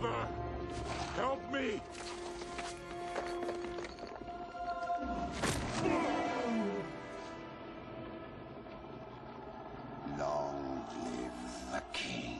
Father, help me! Long live the king.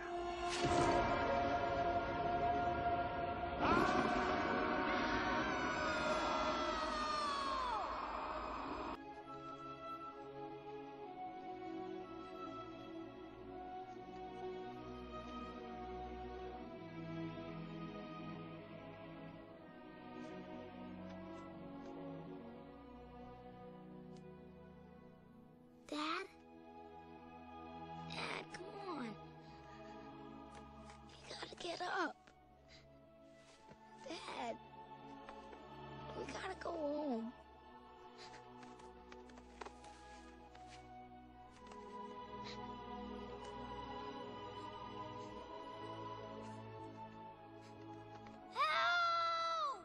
Dad? Dad, come on. You gotta get up. Dad, we gotta go home. Help!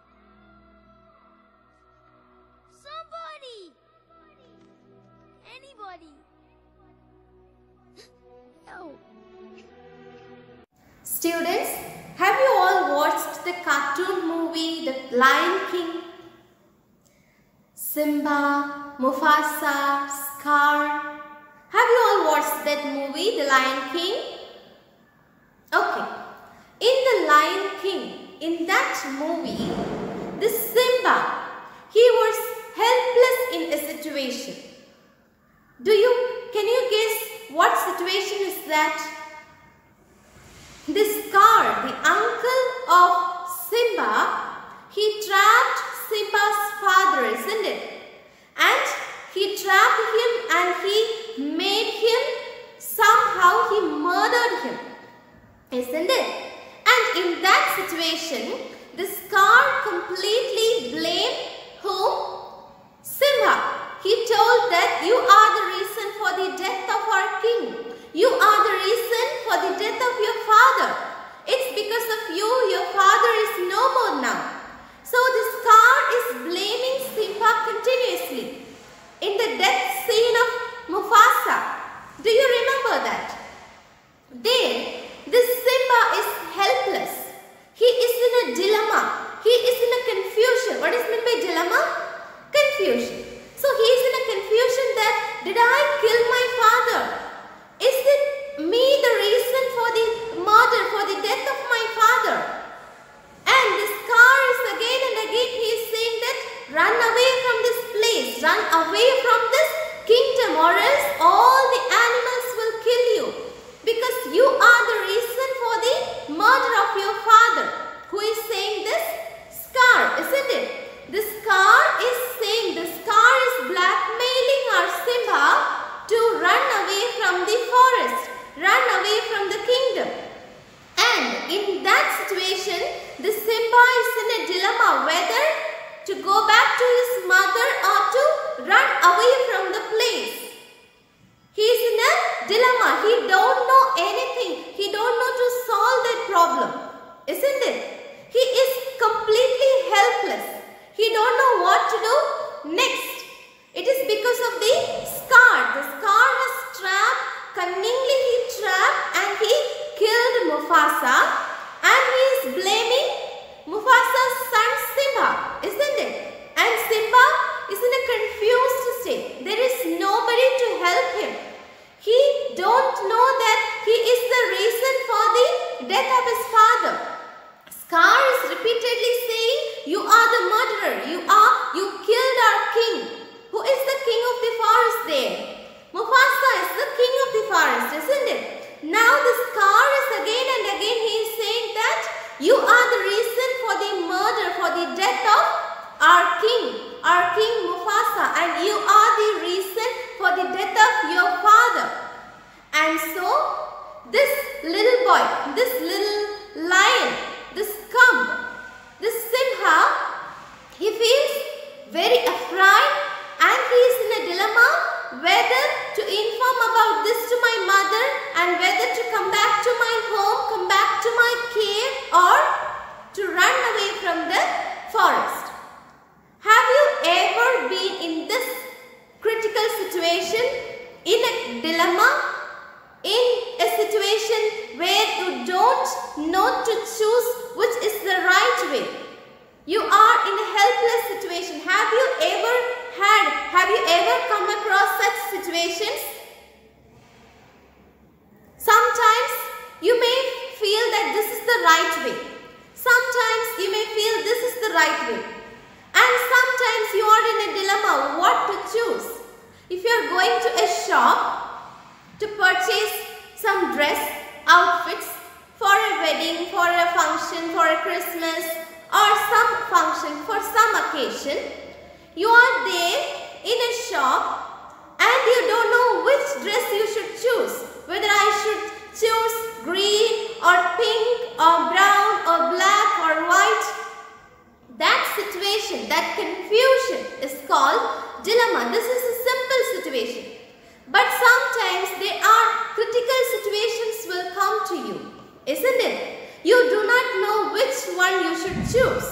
Somebody! Anybody! Help! Students, have you all watched the cartoon movie The Lion King? Simba, Mufasa, Scar. Have you all watched that movie, The Lion King? Okay. In The Lion King, in that movie, this Simba, he was helpless in a situation. Can you guess what situation is that? This Scar, the uncle of Simba, he trapped Simba's father, isn't it? And he trapped him and he made him, somehow he murdered him, isn't it? And in that situation, the Scar completely blamed whom? Simba. He told that you are the reason for the death of our king. You are the reason for the death of your father. It's because of you, your father is no more now. So the Scar is blaming Simba continuously. In the death scene of Mufasa, do you remember that? There, this Simba is helpless. He is in a dilemma. He is in a confusion. What is meant by dilemma? Confusion. So he is in a confusion that, did I kill my father? Is it me the reason for the murder, for the death of my father? And the Scar is again and again he is saying that, run away from this place, run away from this kingdom, or else all the animals will kill you. Because you are the reason for the murder of your father. Who is saying this? Scar, isn't it? The Scar is saying, the Scar is blackmailing our Simba to run away from the forest, run away from the kingdom. And in that situation, the Simba is in a dilemma whether to go back to his mother or to run away from the place. He is in a dilemma. He don't know anything. He don't know to solve that problem, isn't it? He is completely helpless. He don't know what to do next. It is because of the Scar. The Scar has trapped, cunningly he trapped and he killed Mufasa, and he is blaming Mufasa's son Simba, isn't it? And Simba is in a confused state. There is nobody to help him. He don't know that he is the reason for the death of his father. Scar is repeatedly saying, you are the murderer, you killed our king. Who is the king of the forest there? Mufasa is the king of the forest, isn't it? Now the Scar is again and again he is saying that you are the reason for the murder, for the death of our king Mufasa, and you are the reason for the death of your father. And so this little boy, this little lion, this cub, this Simha, he feels very afraid and he is in a dilemma whether to inform about this to my mother and whether to come back to my home, come back to my cave, or to run away from the forest. Have you ever been in this critical situation, in a dilemma, in a situation where you don't know to choose If you are going to a shop to purchase some dress outfits for a wedding, for a function, for a Christmas or some function, for some occasion, you are there in a shop and you don't know which dress you should choose. Whether I should choose green or pink or brown or black or white. That situation, that confusion is called dilemma. This is a simple situation. But sometimes there are critical situations will come to you, isn't it? You do not know which one you should choose.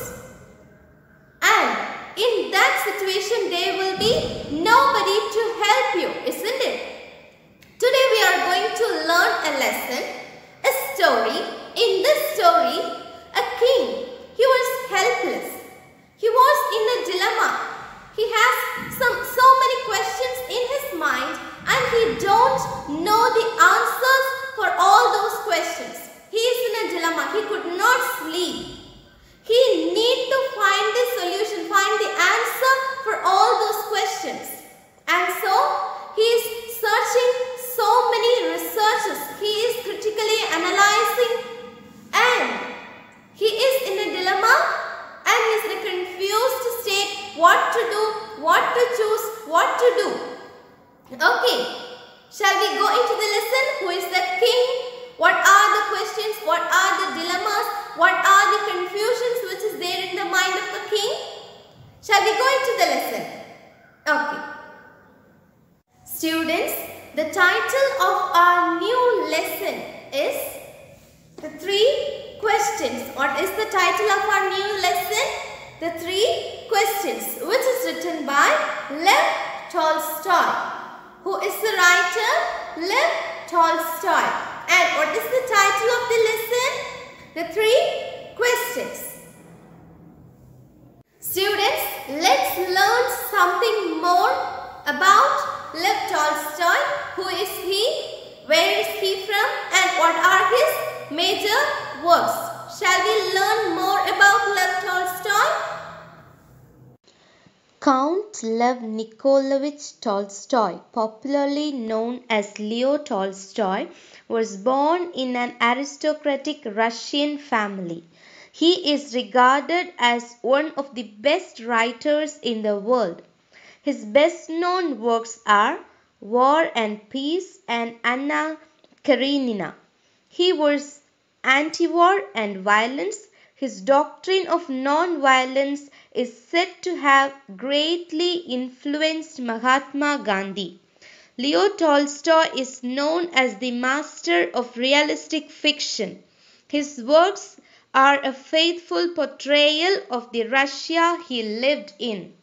And in that situation there will be nobody to help you, isn't it? Today we are going to learn a lesson, a story. In this story, a king, he was helpless. He was in a dilemma. He has so many questions in his mind and he don't know the answers for all those questions. He is in a dilemma. He could not sleep. He need to find the solution, find the answer for all those questions. And so he is searching so many researches. He is critically analyzing and he is in a dilemma and he is in a confused state what to do, what to choose, what to do. Okay, shall we go into the lesson? Who is the king? What are the questions? What are the dilemmas? What are the confusions which is there in the mind of the king? Shall we go into the lesson? Okay. Students, the title of our new lesson is The Three Questions. What is the title of our new lesson? The Three Questions, which is written by Lev Tolstoy. Who is the writer? Lev Tolstoy. And what is the title of the lesson? The Three Questions. Students, let's learn something more about Lev Tolstoy. Who is he? Where is he from? And what are his major works? Shall we learn more about Lev Tolstoy? Count Lev Nikolaevich Tolstoy, popularly known as Leo Tolstoy, was born in an aristocratic Russian family. He is regarded as one of the best writers in the world. His best-known works are War and Peace and Anna Karenina. He was anti-war and violence. His doctrine of non-violence is said to have greatly influenced Mahatma Gandhi. Leo Tolstoy is known as the master of realistic fiction. His works are a faithful portrayal of the Russia he lived in.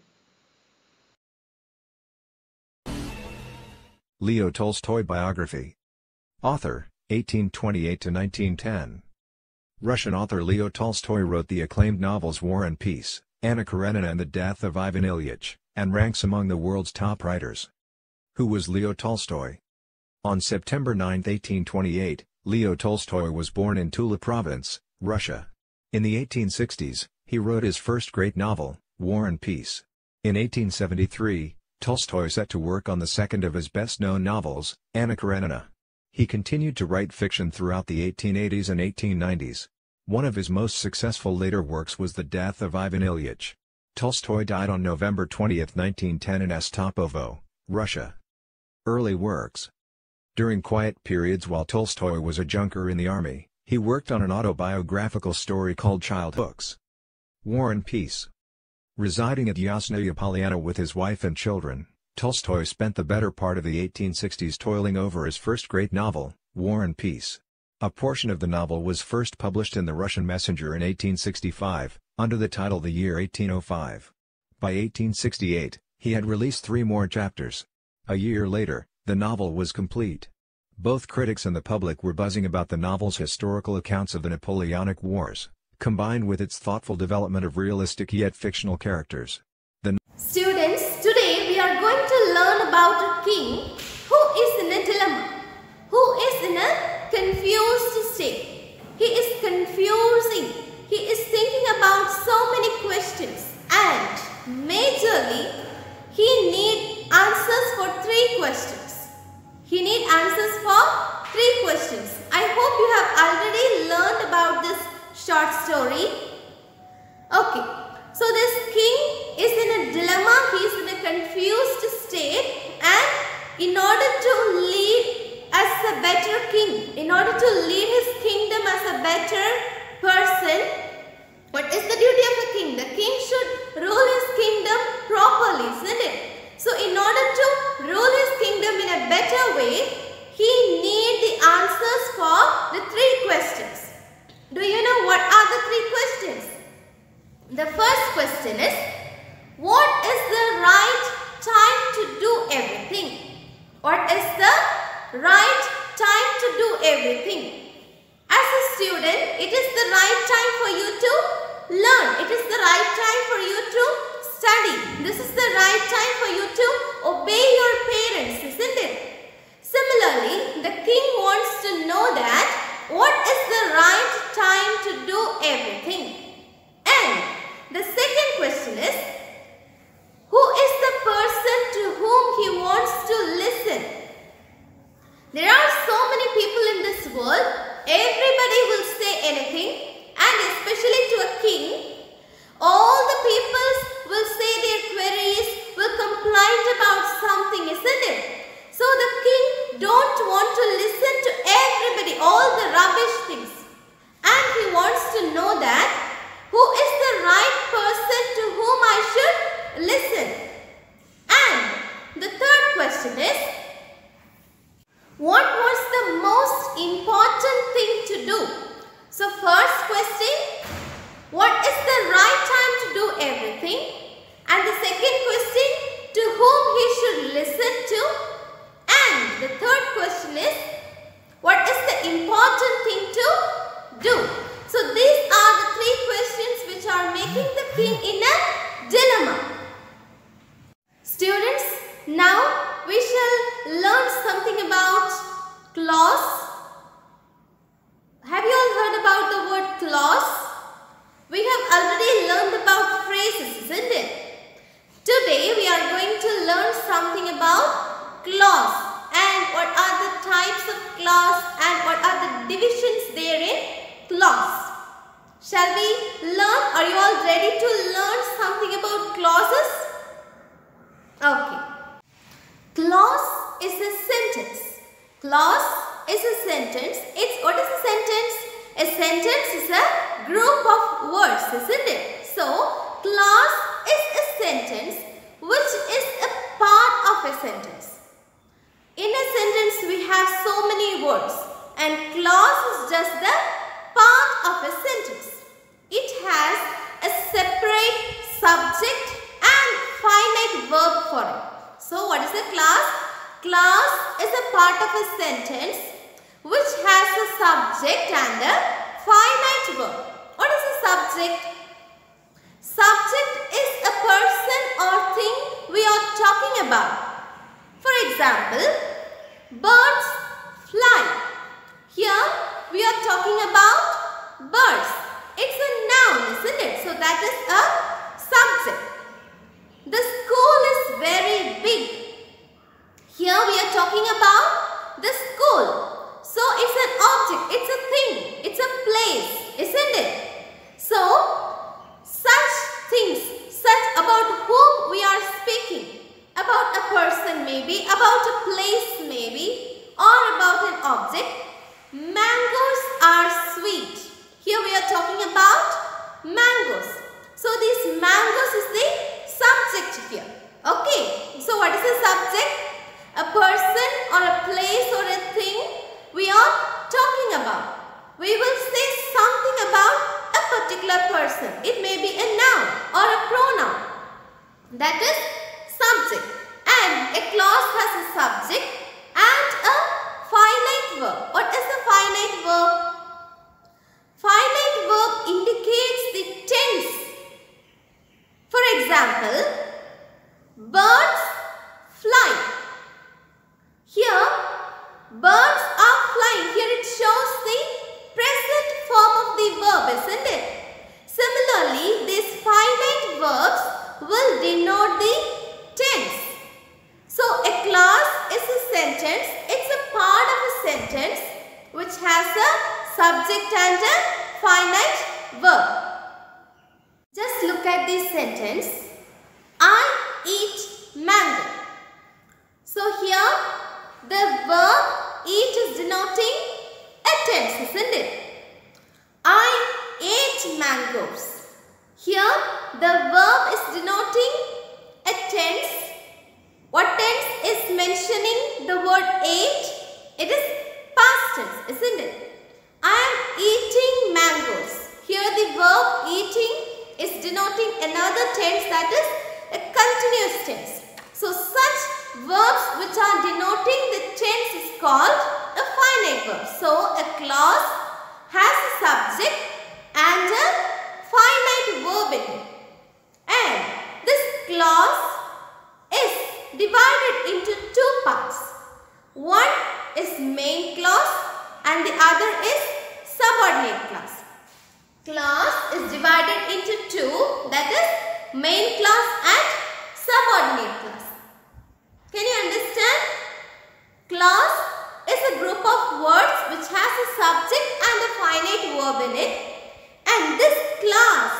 Leo Tolstoy biography. Author, 1828 to 1910. Russian author Leo Tolstoy wrote the acclaimed novels War and Peace, Anna Karenina and the Death of Ivan Ilyich, and ranks among the world's top writers. Who was Leo Tolstoy? On September 9, 1828, Leo Tolstoy was born in Tula Province, Russia. In the 1860s, he wrote his first great novel, War and Peace. In 1873, Tolstoy set to work on the second of his best-known novels, Anna Karenina. He continued to write fiction throughout the 1880s and 1890s. One of his most successful later works was The Death of Ivan Ilyich. Tolstoy died on November 20, 1910 in Ostapovo, Russia. Early works. During quiet periods while Tolstoy was a junker in the army, he worked on an autobiographical story called Child Hooks. War and Peace. Residing at Yasnaya Polyana with his wife and children, Tolstoy spent the better part of the 1860s toiling over his first great novel, War and Peace. A portion of the novel was first published in the Russian Messenger in 1865, under the title The Year 1805. By 1868, he had released 3 more chapters. A year later, the novel was complete. Both critics and the public were buzzing about the novel's historical accounts of the Napoleonic Wars, combined with its thoughtful development of realistic yet fictional characters. Students, today we are going to learn about a king who is in a dilemma, who is in a confused state. He is confusing. He is thinking about so many questions and majorly he needs answers answers for 3 questions. He needs answers for 3 questions. I hope you have already learned about this short story. Okay. So this king is in a dilemma. He is in a confused state, and in order to lead as a better king, in order to lead his kingdom as a better person, what is the duty of a king? The king should rule his kingdom properly, isn't it? So in order to rule his kingdom in a better way, he needs the answers for the 3 questions. Do you know what are the 3 questions? The first question is, what is the right time to do everything? What is the right time to do everything? As a student, it is the right time for you to learn. It is the right time for you to study. This is the right time for you to obey your parents, isn't it? Similarly, the king wants to know that what is the right time to do everything. And the second question is, who is the person to whom he wants to listen? There are so many people in this world. Everybody will say anything, and especially to a king, all the people will say their queries, will complain about something, isn't it? So the king don't want to listen to everybody, all the rubbish things. And he wants to know that who is the right person to whom I should listen. And the third question is, what was the most important thing to do? So first question, what is the right time to do everything? And the second question, to whom he should listen to? And the third question is, what is the important thing to do? So these are the 3 questions which are making the king in a dilemma. Students, now we shall learn something about clause. Have you all heard about the word clause? We have already learned about phrases, isn't it? Today we are going to learn something about clause and what are the types of clause and what are the divisions therein. Clause. Shall we learn? Are you all ready to learn something about clauses? Okay. Clause is a sentence. Clause is a sentence. What is a sentence? A sentence is a group of words, isn't it? So, clause is a sentence which is a part of a sentence. In a sentence we have so many words, and clause is just the part of a sentence. It has a separate subject and finite verb for it. So what is a clause? Clause is a part of a sentence which has a subject and a finite verb. What is a subject? Subject is a person or thing we are talking about. For example, birds fly. Here we are talking about birds. It's a noun, isn't it? So that is a subject. The school is very big. Here we are talking about the school. So it's an object, it's a thing, it's a place, isn't it? So such things, such about whom we are speaking, about a person maybe, about a place maybe, or about an object. Mangoes are sweet. Here we are talking about mangoes. So this mangoes is the subject here. Okay. So what is the subject? A person or a place or a thing we are talking about. We will say something about a particular person. It may be a noun or a pronoun. That is subject. And a clause has a subject and a finite verb. What is the finite verb? Finite verb indicates the tense. For example, birds fly. Here, birds are flying. Here it shows the present form of the verb, isn't it? Similarly, these finite verbs will denote the tense. So, a subject and a finite verb. Just look at this sentence. I eat mango. So here the verb eat is denoting a tense, isn't it? I ate mangoes. Here the verb is denoting a tense. What tense is mentioning the word ate? It is past tense, isn't it? I am eating mangoes. Here the verb eating is denoting another tense, that is a continuous tense. So such verbs which are denoting the tense is called a finite verb. So a clause has a subject and a finite verb in it. And this clause is divided into two parts. One is main clause and the other is subordinate clause. Clause is divided into two, that is main clause and subordinate clause. Can you understand? Clause is a group of words which has a subject and a finite verb in it, and this clause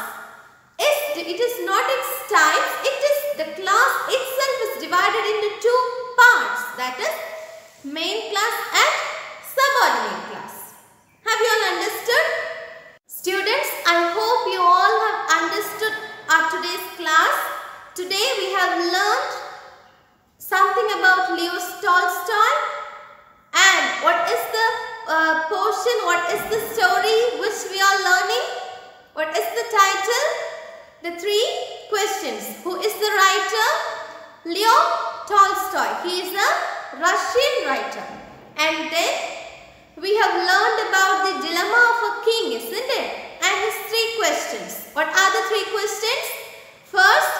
is not its types, the clause itself is divided into two parts, that is main clause and subordinate clause. Have you all understood? Students, I hope you all have understood our today's class. Today we have learned something about Leo Tolstoy and what is the portion, what is the story which we are learning? What is the title? The three questions. Who is the writer? Leo Tolstoy. He is a Russian writer. And then we have learned about the dilemma of a king, isn't it? And his three questions. What are the three questions? First,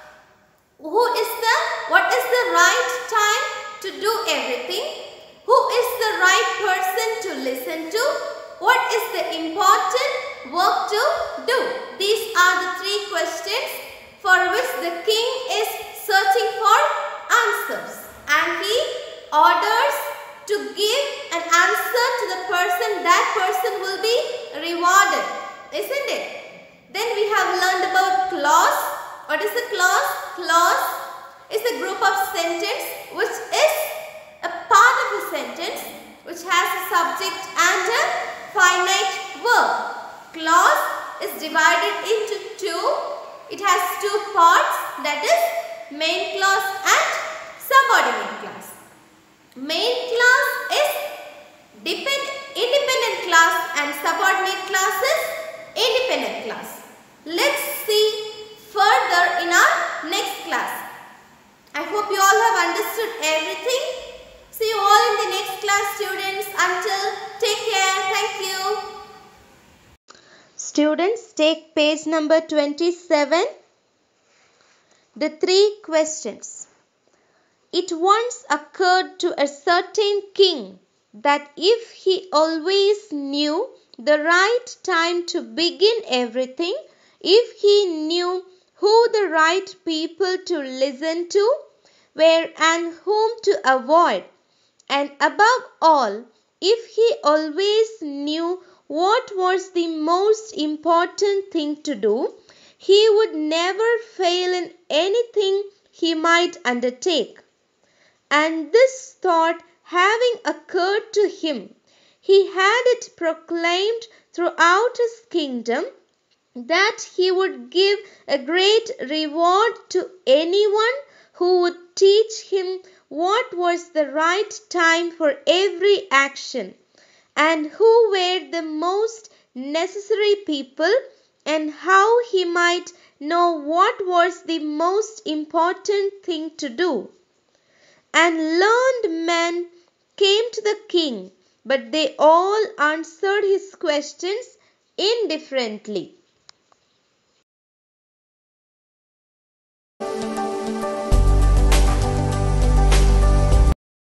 what is the right time to do everything? Who is the right person to listen to? What is the important work to do? These are the three questions for which the king is searching for answers. And he orders to give an answer to the person. That person will be rewarded, isn't it? Then we have learned about clause. What is a clause? Clause is a group of sentence which is a part of a sentence which has a subject and a finite verb. Clause is divided into two. It has two parts, that is main clause and subordinate clause. Main clause is independent clause and subordinate clause is independent clause. Let's see further in our next class. I hope you all have understood everything. See you all in the next class, students. Until, take care. Thank you. Students, take page number 27. The three questions. It once occurred to a certain king that if he always knew the right time to begin everything, if he knew who the right people to listen to were and whom to avoid, and above all, if he always knew what was the most important thing to do, he would never fail in anything he might undertake. And this thought having occurred to him, he had it proclaimed throughout his kingdom that he would give a great reward to anyone who would teach him what was the right time for every action, and who were the most necessary people, and how he might know what was the most important thing to do. And learned men came to the king, but they all answered his questions indifferently.